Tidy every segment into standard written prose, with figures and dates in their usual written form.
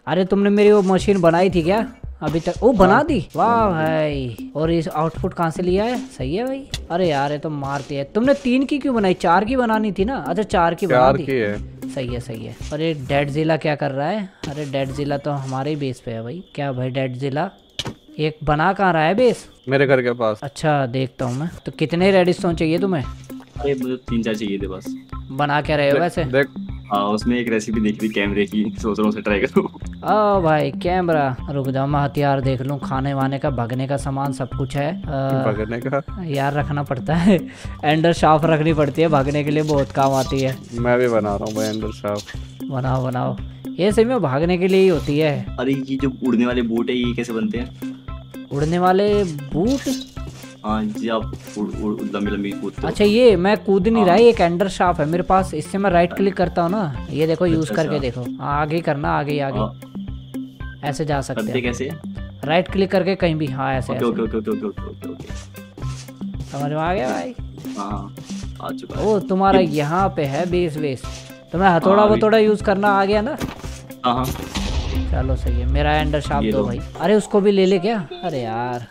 अरे तुमने मेरी वो मशीन बनाई थी क्या अभी तक? ओ बना दी, वाह भाई। और इस आउटपुट कहाँ से लिया है? सही है भाई। अरे यार ये तो मारती है। तुमने 3 की क्यों बनाई? 4 की बनानी थी ना। अच्छा 4 की बना दी। है। सही है सही है। अरे डेड जिला क्या कर रहा है? अरे डेड जिला तो हमारे ही बेस पे है भाई। क्या भाई डेड जिला एक बना कहाँ रहा है बेस? मेरे घर के पास। अच्छा देखता हूँ मैं। तो कितने रेडस्टोन चाहिए तुम्हें? अरे मुझे 3-4 चाहिए थे बस। बना क्या रहे हो वैसे? देख हाँ, उसमें एक रेसिपी देखी थी कैमरे की, सोच रहा हूँ उसे ट्राई करूँ। ओ भाई कैमरा, रुक जाओ मैं हथियार देख लूँ। खाने वाने का, भगने का सामान सब कुछ है। भगने का यार रखना पड़ता है। एंडर शार्प रखनी पड़ती है, भागने के लिए बहुत काम आती है। मैं भी बना रहा हूँ भाई एंडर शार्प। बनाओ बनाओ, ये सही में भागने के लिए ही होती है। अरे ये जो उड़ने वाले बूट है ये कैसे बनते हैं? उड़ने वाले बूट? हाँ जी, आप लंबी लंबी कूदते हो। अच्छा ये मैं कूद नहीं रहा, ये एक एंडर शार्प है मेरे पास। इससे मैं राइट क्लिक करता हूँ ना, ये देखो यूज अच्छा, करके देखो। आगे ही करना, आगे ही आगे। ऐसे जा सकते करते हैं कैसे? राइट क्लिक करके कहीं भी। हाँ ऐसे ओके ऐसे। Okay okay okay okay okay okay. समझ में आ गया भाई? हाँ आ चुका है। ओ तुम्हारा यहाँ पे है बेस वेस। तुम्हें हथौड़ा वथौड़ा यूज करना आ गया ना? हाँ हाँ चलो सही है। मेरा एंडर शार्प ये दो लो। भाई। अरे उसको भी ले ले क्या? अरे यार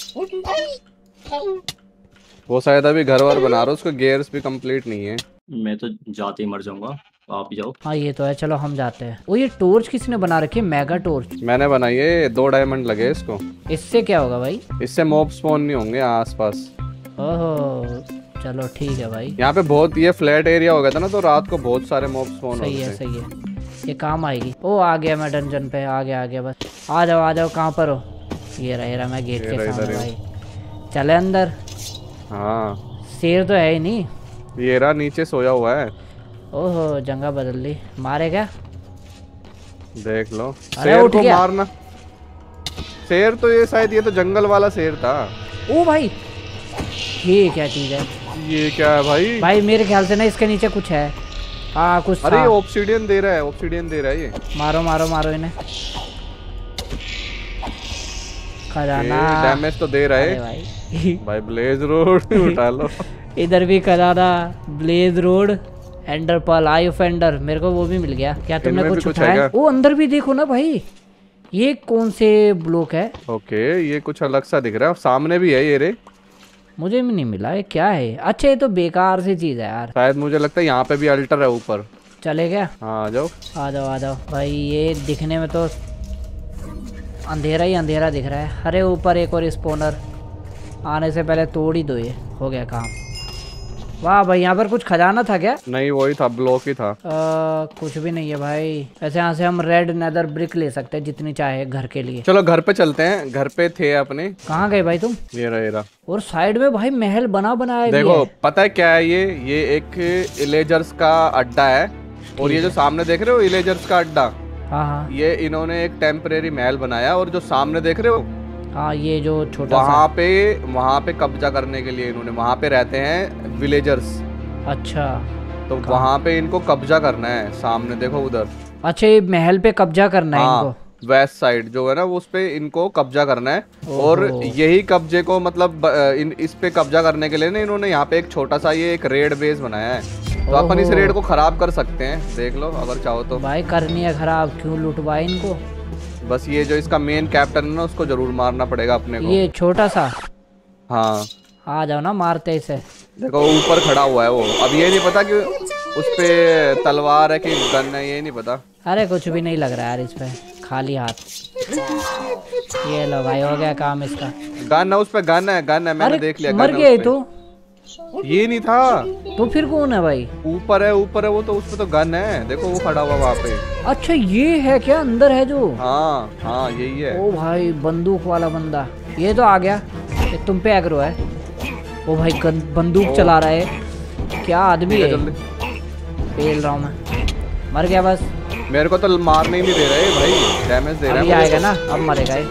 वो शायद अभी घर वर बना रहा है, उसका गियर्स भी कंप्लीट नहीं है। मैं तो जाते ही मर जाऊंगा, आप ही जाओ। हाँ ये तो है। चलो हम जाते हैं। ओ ये टॉर्च किसने बना रखी है? Mega torch. मैंने बनाई है, 2 डायमंड लगे इसको। इससे क्या होगा भाई? इससे मॉब स्पॉन नहीं होंगे आसपास। ओहो चलो ठीक है भाई। यहाँ पे बहुत ये फ्लैट एरिया हो गया था ना, तो रात को बहुत सारे मॉब स्पॉन सही होते है थे। सही है, ये काम आएगी। ओ आ गया मैं डंजन पे। आ गया बस। आ जाओ कहाँ पर हो? ये रहा मैं गेट के सामने भाई। चले अंदर। हाँ शेर तो है ही नहीं। ये रहा नीचे सोया हुआ है। ओहो जगह बदल ली। मारे क्या? देख लो। अरे शेर उठ को गया। मारना। शेर तो ये शायद ये तो जंगल वाला शेर था। ओ भाई ये क्या चीज है? ये क्या है भाई? भाई मेरे ख्याल से ना इसके नीचे कुछ है। हाँ कुछ अरे था। ऑब्सीडियन दे रहा है, ऑब्सीडियन दे रहा है ये। मारो मारो मारो इन्हें। खजाना। डैमेज तो दे रहा अरे है भाई भाई। ब्लेज रोड उठा लो। इधर भी खजाना, blaze rod, ender pearl, eye of ender. मेरे को वो भी मिल गया। क्या तुमने इनमें भी कुछ कुछ उठाया? है क्या? वो अंदर भी देखो ना भाई। ये कौन से ब्लॉक है? ओके ये कुछ अलग सा दिख रहा है। सामने भी है ये रे। मुझे भी नहीं मिला। ये क्या है? अच्छा ये तो बेकार सी चीज है यार। शायद मुझे लगता है यहाँ पे भी अल्टर है ऊपर। चले गया? हाँ आ जाओ। आ जाओ भाई। ये दिखने में तो अंधेरा ही अंधेरा दिख रहा है। अरे ऊपर एक और स्पॉनर। आने से पहले तोड़ ही दो, ये हो गया काम। वाह भाई यहाँ पर कुछ खजाना था क्या? नहीं वही था, ब्लॉक ही था। कुछ भी नहीं है भाई। वैसे यहाँ से हम रेड नेदर ब्रिक ले सकते हैं जितनी चाहे घर के लिए। चलो घर पे चलते हैं, घर पे थे अपने। कहाँ गए भाई तुम? ये रहा। और साइड में भाई महल बनाया देखो भी है। पता है क्या है ये एक इलेजर्स का अड्डा है। और ये जो सामने देख रहे हो इलेजर्स का अड्डा, हाँ ये इन्होंने एक टेम्परेरी महल बनाया। और जो सामने देख रहे हो हाँ ये जो छोटा वहाँ पे कब्जा करने के लिए इन्होंने, वहाँ पे रहते हैं विलेजर्स। अच्छा तो वहाँ पे इनको कब्जा करना है। सामने देखो उधर। अच्छा ये महल पे कब्जा करना है इनको। वेस्ट साइड जो है ना उस पे इनको कब्जा करना है। और यही कब्जे को मतलब इस पे कब्जा करने के लिए ना इन्होंने यहाँ पे एक छोटा सा ये एक रेड बेस बनाया है। तो अपन इस रेड को खराब कर सकते हैं, देख लो अगर चाहो तो। भाई करनी है खराब, क्यों लुटवाए इनको? बस ये जो इसका मेन कैप्टन है ना उसको जरूर मारना पड़ेगा अपने को। ये छोटा सा। हाँ आ जाओ ना, मारते इसे। देखो ऊपर खड़ा हुआ है वो। अब ये नहीं पता कि उस पे तलवार है कि गन है, ये नहीं पता। अरे कुछ भी नहीं लग रहा है यार इस पे, खाली हाथ। ये लो भाई हो गया काम इसका। गन है उस पे, गन है मैंने देख लिया। मर गया तो? ये नहीं था तो फिर कौन है भाई? ऊपर है वो तो, उस पे तो गन है। देखो वो खड़ा हुआ वहाँ पे। अच्छा ये है क्या अंदर है जो? हाँ यही है। ओ भाई बंदूक वाला बंदा ये तो आ गया। ये तुम पे एग्रो है। ओ भाई बंदूक चला रहा है। क्या आदमी है? पेल रहा हूँ मैं। मर गया बस। मेरे को तो मारने ही नहीं दे रहे भाई, डैमेज दे रहा है। आएगा ना, अब मरेगा ये।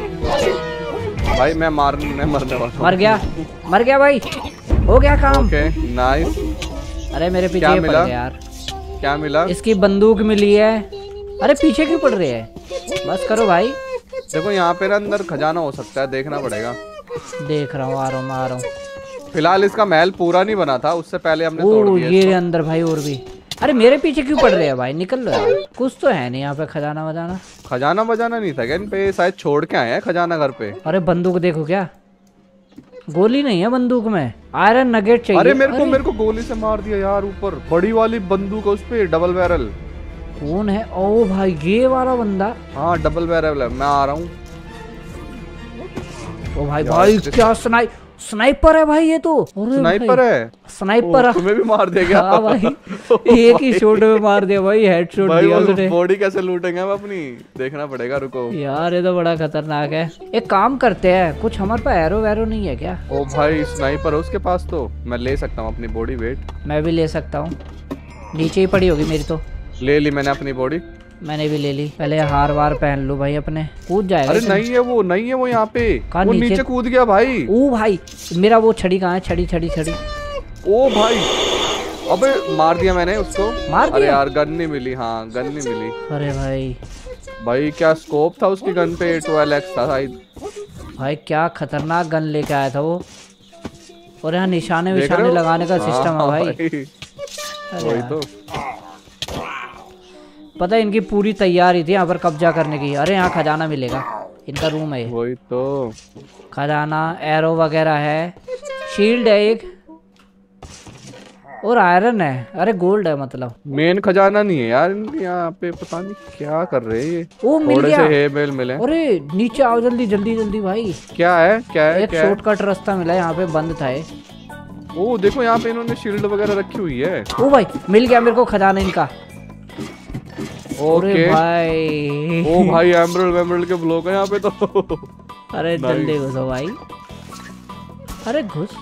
भाई मैं मरने वाला। मर गया भाई। हो गया काम। Okay nice. अरे मेरे पीछे क्या पड़ मिला? गया यार। क्या मिला? इसकी बंदूक मिली है। अरे पीछे क्यों पड़ रहे हैं? बस करो भाई। देखो यहाँ पे ना अंदर खजाना हो सकता है, देखना पड़ेगा। देख रहा हूँ, आ रहा हूँ। फिलहाल इसका महल पूरा नहीं बना था, उससे पहले हमने तोड़ दिया ये इसको। अंदर भाई और भी अरे मेरे पीछे क्यों पड़ रहे हैं भाई, निकल लो यार। कुछ तो है नहीं यहाँ पे खजाना वजाना। खजाना बजाना नहीं था क्या इन पे, शायद छोड़ के आए हैं खजाना घर पे। अरे बंदूक देखो, क्या गोली नहीं है बंदूक में, आयरन नगेट चाहिए। अरे मेरे को गोली से मार दिया यार ऊपर, बड़ी वाली बंदूक है उस पे, डबल बैरल। कौन है? ओ भाई ये वाला बंदा। हाँ डबल बैरल है, मैं आ रहा हूँ। ओ भाई भाई क्या स्नाइपर है भाई ये तो। स्नाइपर है, स्नाइपर। तुम्हें भी मार देगा। हाँ भाई एक ही शॉट में मार दिया भाई, हेडशॉट दिया उसने। बॉडी कैसे लूटेंगे हम अपनी, देखना पड़ेगा, रुको यार ये तो बड़ा खतरनाक है। एक काम करते हैं, कुछ हमारे पास एरो वैरो नहीं है क्या? ओ भाई स्नाइपर है उसके पास, तो मैं ले सकता हूँ अपनी बॉडी वेट। मैं भी ले सकता हूँ, नीचे ही पड़ी होगी मेरी तो। ले ली मैंने अपनी बॉडी। मैंने भी ले ली। पहले हार वार पहन लूं भाई अपने। कूद जाएगा। अरे नहीं है वो यहाँ पे, वो नीचे कूद गया भाई। ओ भाई मेरा वो छड़ी कहाँ है? छड़ी छड़ी छड़ी। ओ भाई अबे मार दिया मैंने उसको। मार दिया? अरे यार गन नहीं मिली। हाँ गन नहीं मिली। अरे भाई क्या स्कोप था उसकी गन पे, 12x था शायद। भाई क्या खतरनाक गन लेके आया था वो। और यहाँ निशाने विशाने लगाने का सिस्टम है भाई। वही तो पता है इनकी पूरी तैयारी थी यहाँ पर कब्जा करने की। अरे यहाँ खजाना मिलेगा, इनका रूम है। वही तो खजाना, एरो वगैरह है, शील्ड है एक, और आयरन है। अरे गोल्ड है मतलब। मेन खजाना नहीं है यार इनके यहाँ पे, पता नहीं क्या कर रहे हैं ये। ओ मिल गया। थोड़े से बेल मिले। अरे नीचे आओ जल्दी जल्दी जल्दी भाई। क्या है एक शॉर्टकट रास्ता मिला, यहाँ पे बंद था ये। ओ देखो यहाँ पे इन्होंने शील्ड वगैरह रखी हुई है। ओ भाई मिल गया मेरे को खजाना इनका। ओके भाई ओ भाई एमरल्ड के ब्लॉक है यहाँ पे तो। अरे जल्दी घुसो भाई। अरे घुस।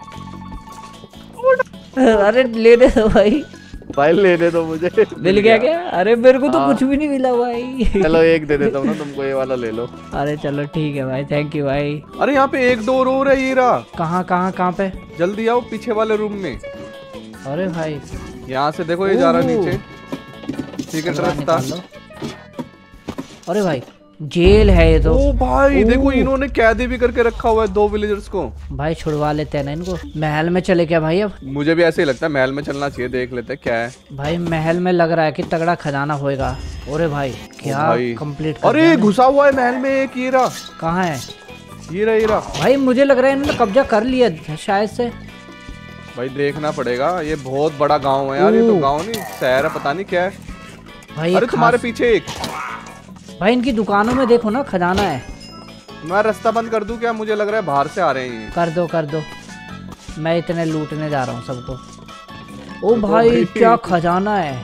अरे लेने दो भाई लेने दो मुझे। मिल गया क्या? अरे मेरे को तो कुछ भी नहीं मिला भाई। चलो एक दे देता हूँ ना तुमको, ये वाला ले लो। अरे चलो ठीक है भाई, थैंक यू भाई। अरे यहाँ पे एक डोर और है, ये रहा। कहाँ पे? जल्दी आओ पीछे वाले रूम में। अरे भाई यहाँ से देखो ये जा रहा नीचे, सीक्रेट रास्ता। अरे भाई जेल है ये तो। ओ भाई देखो इन्होंने कैदी भी करके रखा हुआ है 2 विलेजर्स को। भाई छुड़वा लेते हैं ना इनको। महल में चले क्या भाई? अब मुझे भी ऐसे ही लगता है, महल में चलना चाहिए, देख लेते हैं क्या है। भाई महल में लग रहा है कि तगड़ा खजाना होएगा। अरे भाई क्या कंप्लीट। अरे घुसा हुआ है महल में एक, ये रहा। कहाँ है? ये रहा भाई मुझे लग रहा है इन्होंने कब्जा कर लिया शायद से। भाई देखना पड़ेगा, ये बहुत बड़ा गाँव है यार। ये तो गाँव नहीं शहर है, पता नहीं क्या है भाई। अरे तुम्हारे पीछे एक। भाई इनकी दुकानों में देखो ना खजाना है। मैं रास्ता बंद कर दूं क्या? मुझे लग रहा है बाहर से आ रहे हैं। कर दो मैं इतने लूटने जा रहा हूँ सबको। ओ भाई क्या खजाना है,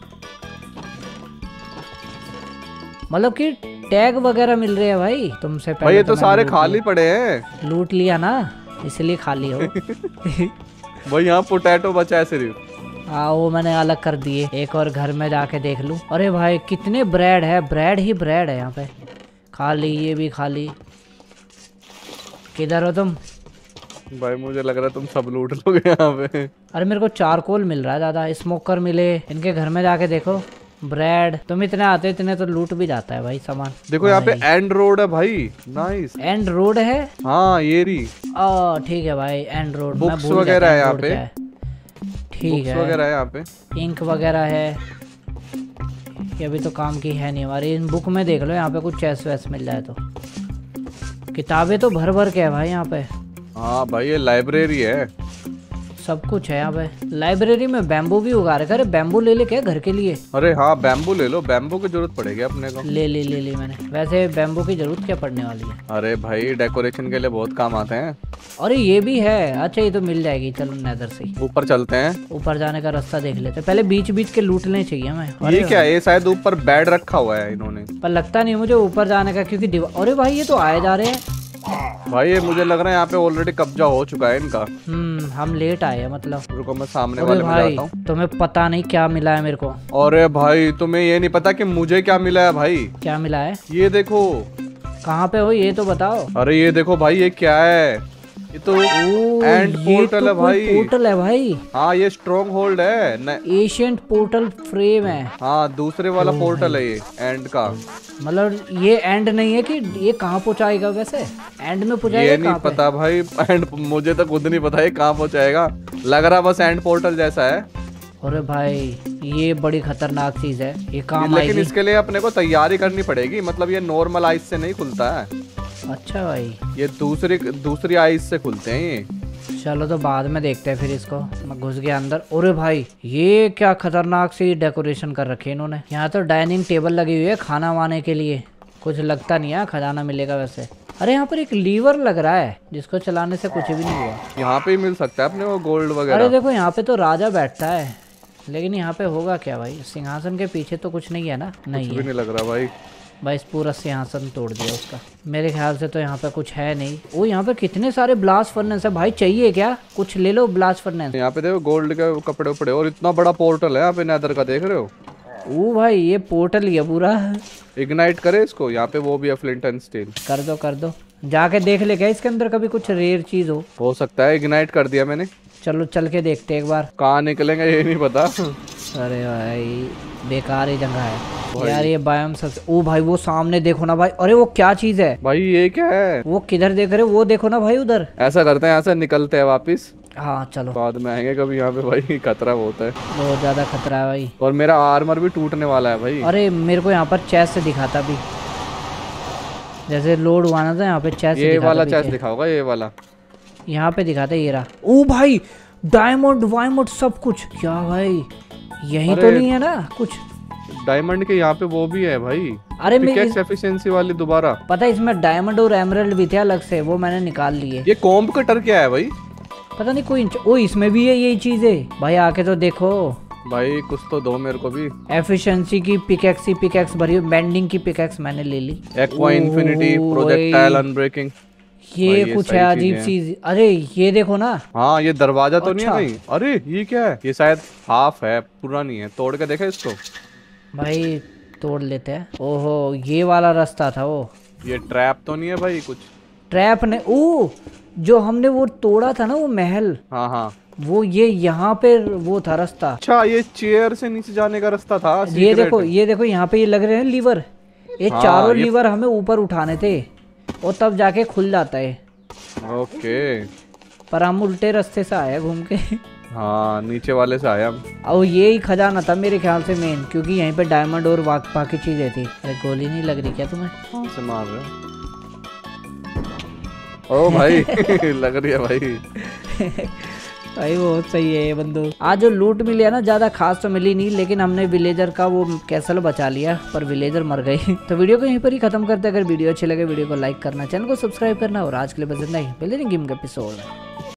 मतलब कि टैग वगैरह मिल रहे हैं भाई तुमसे पहले। भाई ये तो सारे खाली पड़े हैं। लूट लिया ना इसलिए खाली हो। भाई यहाँ पोटैटो बचा है सिर्फ। हाँ वो मैंने अलग कर दिए। एक और घर में जाके देख लूं। अरे भाई कितने ब्रेड है, ब्रेड ही ब्रेड है यहाँ पे। खा ली, ये भी खा ली। किधर हो तुम? भाई मुझे लग रहा है तुम सब लूट लोगे यहाँ पे। अरे मेरे को चारकोल मिल रहा है ज्यादा, स्मोकर मिले। इनके घर में जाके देखो, ब्रेड। तुम इतने आते इतने तो लूट भी जाता है भाई सामान। देखो यहाँ पे एंड रोड है भाई, नाइस। एंड रोड है? हाँ ये रही। ठीक है भाई एंड रोड। बुक्स वगैरह है यहाँ पे। ठीक है वगैरह है यहाँ पे, इंक वगैरह है। ये अभी तो काम की है नहीं हमारी। इन बुक में देख लो, यहाँ पे कुछ चेस वेस मिल जाए तो। किताबें तो भर भर के है भाई यहाँ पे। हाँ भाई ये लाइब्रेरी है, सब कुछ है यहाँ पे। लाइब्रेरी में बैम्बू भी उगा रखा है। अरे बैम्बू ले ले क्या घर के लिए? अरे हाँ बैम्बू ले लो, बैम्बू की जरूरत पड़ेगी अपने को। ले ली मैंने। वैसे बैम्बू की जरूरत क्या पड़ने वाली है? अरे भाई डेकोरेशन के लिए बहुत काम आते हैं। अरे ये भी है। अच्छा ये तो मिल जाएगी। चलो नेदर से ऊपर चलते हैं। ऊपर जाने का रास्ता देख लेते हैं। पहले बीच बीच के लूटने चाहिए हमें। ये क्या है? ये शायद ऊपर बेड रखा हुआ है इन्होंने, पर लगता नहीं मुझे ऊपर जाने का, क्योंकि अरे भाई ये तो आए जा रहे हैं भाई। ये मुझे लग रहा है यहाँ पे ऑलरेडी कब्जा हो चुका है इनका। हम लेट आए हैं मतलब। रुको मैं सामने वाले में जाता हूँ। तुम्हें पता नहीं क्या मिला है मेरे को। अरे भाई तुम्हें ये नहीं पता कि मुझे क्या मिला है भाई? क्या मिला है? ये देखो। कहाँ पे हो ये तो बताओ। अरे ये देखो भाई, ये क्या है? ये तो एंड पोर्टल है भाई। पोर्टल है भाई। हाँ ये स्ट्रॉन्ग होल्ड है। एशियंट पोर्टल फ्रेम है। हाँ दूसरे वाला पोर्टल है ये एंड का। मतलब ये एंड नहीं है कि ये कहाँ पहुँचाएगा? वैसे एंड में पहुँचाएगा? ये नहीं पता भाई, एंड मुझे तो खुद नहीं पता ये कहाँ पहुँचाएगा। लग रहा बस एंड पोर्टल जैसा है। अरे भाई ये बड़ी खतरनाक चीज है, ये काम लेकिन आएगी। इसके लिए अपने को तैयारी करनी पड़ेगी, मतलब ये नॉर्मल आइस से नहीं खुलता है। अच्छा भाई, ये दूसरी आइस से खुलते हैं ये। चलो तो बाद में देखते हैं फिर इसको। मैं घुस गया अंदर। अरे भाई ये क्या खतरनाक सी डेकोरेशन कर रखी है इन्होंने। यहाँ तो डाइनिंग टेबल लगी हुई है खाना वाने के लिए। कुछ लगता नहीं है खजाना मिलेगा वैसे। अरे यहाँ पर एक लीवर लग रहा है जिसको चलाने से कुछ भी नहीं हुआ। यहाँ पे ही मिल सकता है अपने को गोल्ड अरे वगैरह। देखो यहाँ पे तो राजा बैठता है, लेकिन यहाँ पे होगा क्या भाई? सिंहासन के पीछे तो कुछ नहीं है ना? नहीं कुछ है भी नहीं लग रहा भाई। भाई, इस पूरा सिंहासन तोड़ दिया उसका। मेरे ख्याल से तो यहाँ पे कुछ है नहीं। ओ यहाँ पे कितने सारे ब्लास्ट फर्नेस है भाई, चाहिए क्या? कुछ ले लो ब्लास्ट फर्नेस। यहाँ पे देखो गोल्ड के कपड़े उपड़े, और इतना बड़ा पोर्टल है यहाँ पे नेदर का, देख रहे हो? ओ भाई ये पोर्टल ही है पूरा। इग्नाइट करे इसको। यहाँ पे वो भी है फ्लिंट एंड स्टील। कर दो कर दो, जाके देख ले क्या इसके अंदर कभी कुछ रेयर चीज हो सकता है, इग्नाइट कर दिया मैंने। चलो चल के देखते हैं एक बार। कहाँ निकलेंगे ये नहीं पता। अरे भाई बेकार ही जगह है यार ये बायोम सबसे। ओ भाई वो सामने देखो ना भाई। अरे वो क्या चीज है भाई? ये क्या है? वो किधर देख रहे हो? वो देखो ना भाई उधर। ऐसा करते हैं, यहाँ से निकलते हैं वापिस। हाँ चलो, बाद में आएंगे कभी यहाँ पे भाई। खतरा बहुत है, बहुत ज्यादा खतरा है भाई। और मेरा आर्मर भी टूटने वाला है भाई। अरे मेरे को यहाँ पर चेस्ट से दिखाता भी, जैसे लोड हुआ ना था यहाँ पे चेस्ट। ये वाला चेस्ट दिखा होगा, ये वाला यहाँ पे दिखाता है। ये रहा। ओ भाई डायमंड वायमंड सब कुछ। क्या भाई यही तो नहीं है ना कुछ? डायमंड के यहाँ पे वो भी है भाई। अरे पिकेक्स एफिशिएंसी वाली दोबारा। पता है इसमें डायमंड और एमराल्ड भी थे अलग से, वो मैंने निकाल लिए। ये कॉम्ब कटर क्या है भाई? पता नहीं कोई ओ इसमें भी है यही चीज है भाई। आके तो देखो भाई, कुछ तो दो मेरे को भी। एफिशिएंसी की पिकेक्स भरी, बेंडिंग की पिकेक्स मैंने ले ली। Aqua infinity, projectile unbreaking. ये कुछ है अजीब चीज। अरे ये देखो ना। हाँ ये दरवाजा तो नहीं है कहीं? अरे ये क्या है? ये शायद हाफ है, पूरा नहीं है। तोड़ के देखा इसको भाई, तोड़ लेते हैं। ओहो ये वाला रास्ता था वो। ये ट्रैप तो नहीं है भाई कुछ? ट्रैप ने ओ जो हमने वो तोड़ा था ना वो महल। हाँ हाँ, वो ये यहाँ पे वो था रास्ता। अच्छा ये चेयर से नीचे जाने का रास्ता था। ये देखो यहाँ पे ये लग रहे हैं लीवर। ये चारों लीवर हमें ऊपर उठाने थे और तब जाके खुल जाता है। ओके, पर हम उल्टे रास्ते से आए घूम के। हाँ नीचे वाले से आया। और ये ही खजाना था मेरे ख्याल से मेन, क्योंकि यहीं पे डायमंड और बाकी चीजें थी। अरे गोली नहीं लग रही क्या तुम्हें? से मार रहे ओ भाई। लग रही है भाई। भाई बहुत सही है ये बंदूक। आज जो लूट मिली है ना ज्यादा खास तो मिली नहीं, लेकिन हमने विलेजर का वो कैसल बचा लिया, पर विलेजर मर गए। तो वीडियो को यहीं पर ही खत्म करते हैं। अगर वीडियो अच्छी लगे वीडियो को लाइक करना, चैनल को सब्सक्राइब करना, और आज के लिए बस इतना ही। मिलते हैं गेम के एपिसोड में।